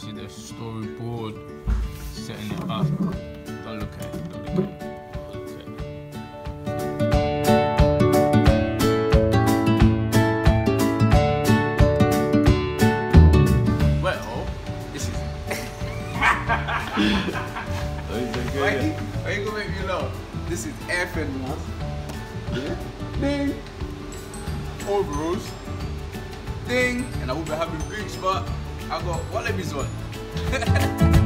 see the storyboard, setting it up. Don't look at it, don't look at it. Why you gonna make me laugh? This is Airfed man. Yeah. Ding. Overalls. Ding. And I will be having drinks, but I got Wallabies on.